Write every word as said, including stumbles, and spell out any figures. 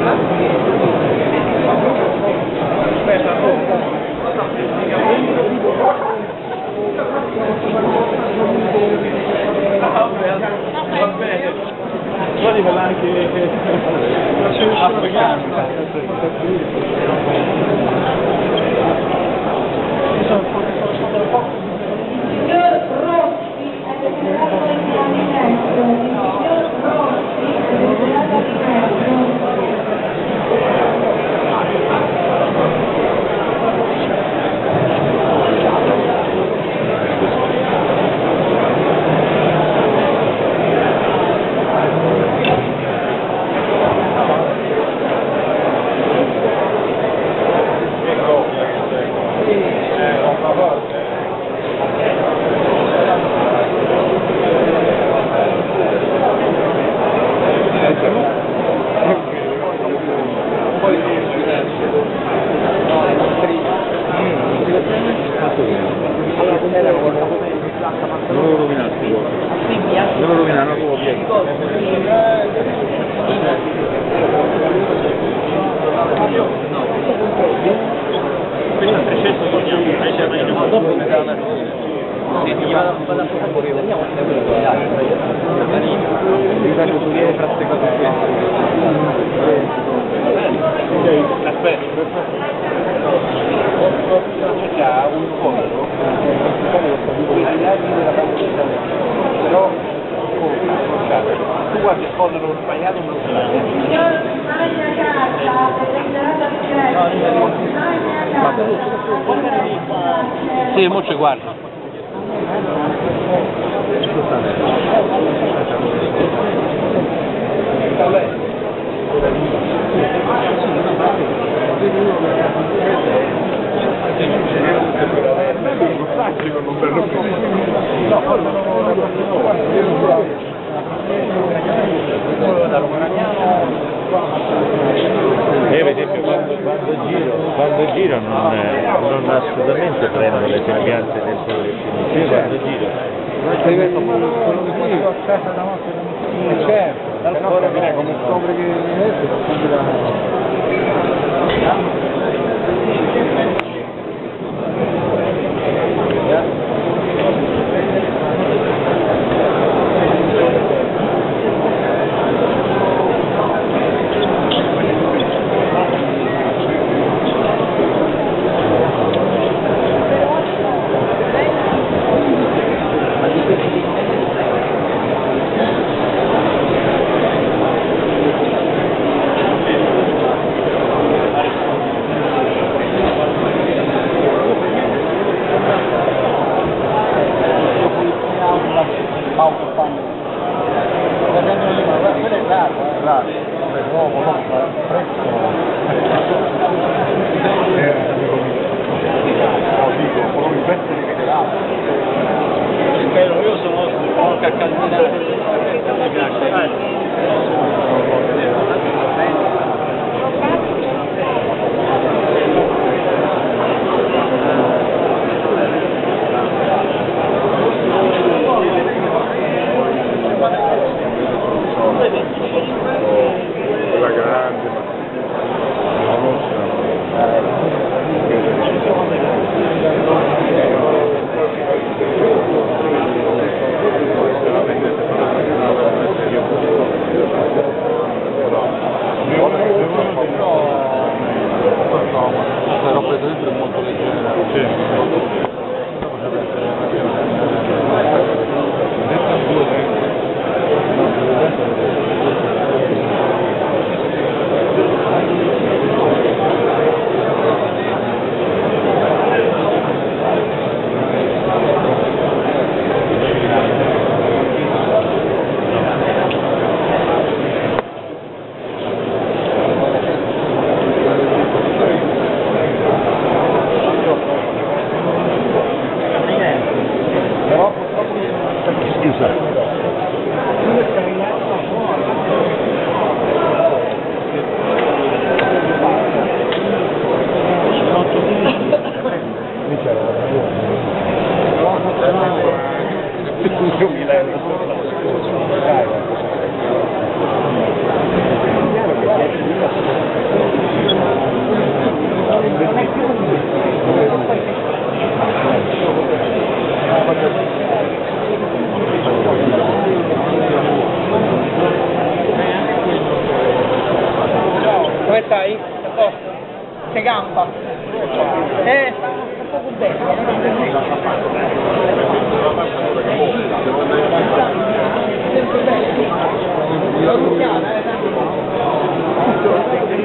Guardi per anche africano. Non lo rovinarsi, non lo rovinare, non lo pieghi. Questo è trecento torniamo, dopo mi dà una sì, mi va da fare andiamo a livello su viene fra queste cose qui. Aspetta. C'è un fondo, però tu guardi il fondo non sbagliato non lo sai. Sì, mo ci guardo. Io per esempio quando, quando giro, quando giro non, non assolutamente prendo le sembianze del sole, io quando giro certo, dal fuori viene come scopre che io sono un caccandinato. Quella grande, la nostra. L'ho preso sempre molto leggera. Sì. Come stai? A posto? Che gamba? Eh, sta un poco bene. Sempre bene.